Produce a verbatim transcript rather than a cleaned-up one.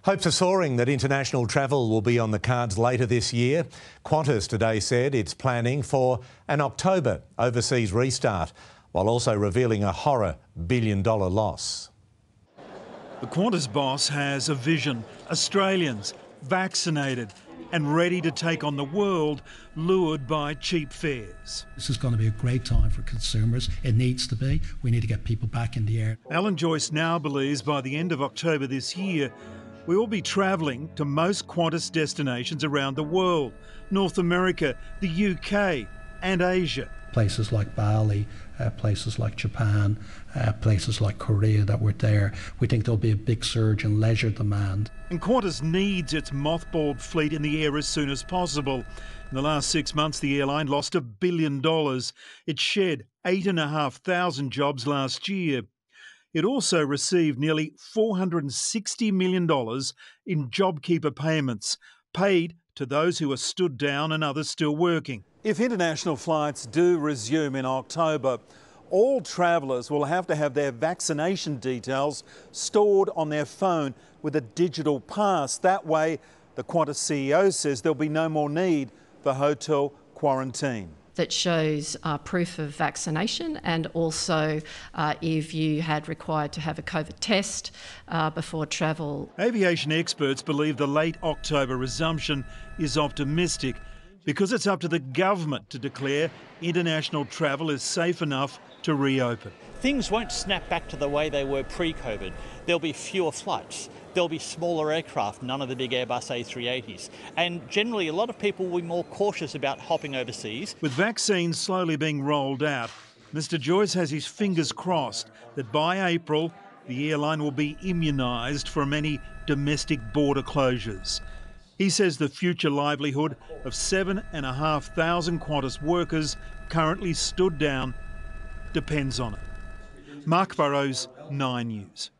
Hopes are soaring that international travel will be on the cards later this year. Qantas today said it's planning for an October overseas restart, while also revealing a horror billion dollar loss. The Qantas boss has a vision. Australians vaccinated and ready to take on the world, lured by cheap fares. This is going to be a great time for consumers. It needs to be. We need to get people back in the air. Alan Joyce now believes by the end of October this year, we will be travelling to most Qantas destinations around the world, North America, the U K and Asia. Places like Bali, uh, places like Japan, uh, places like Korea that were there. We think there'll be a big surge in leisure demand. And Qantas needs its mothballed fleet in the air as soon as possible. In the last six months, the airline lost a billion dollars. It shed eight and a half thousand jobs last year. It also received nearly four hundred sixty million dollars in JobKeeper payments, paid to those who are stood down and others still working. If international flights do resume in October, all travellers will have to have their vaccination details stored on their phone with a digital pass. That way, the Qantas C E O says there'll be no more need for hotel quarantine. That shows uh, proof of vaccination, and also uh, if you had required to have a COVID test uh, before travel. Aviation experts believe the late October resumption is optimistic because it's up to the government to declare international travel is safe enough to reopen. Things won't snap back to the way they were pre-COVID. There'll be fewer flights. There'll be smaller aircraft, none of the big Airbus A three eighties. And generally, a lot of people will be more cautious about hopping overseas. With vaccines slowly being rolled out, Mr Joyce has his fingers crossed that by April, the airline will be immunised from any domestic border closures. He says the future livelihood of seven and a half thousand Qantas workers currently stood down depends on it. Mark Burrows, Nine News.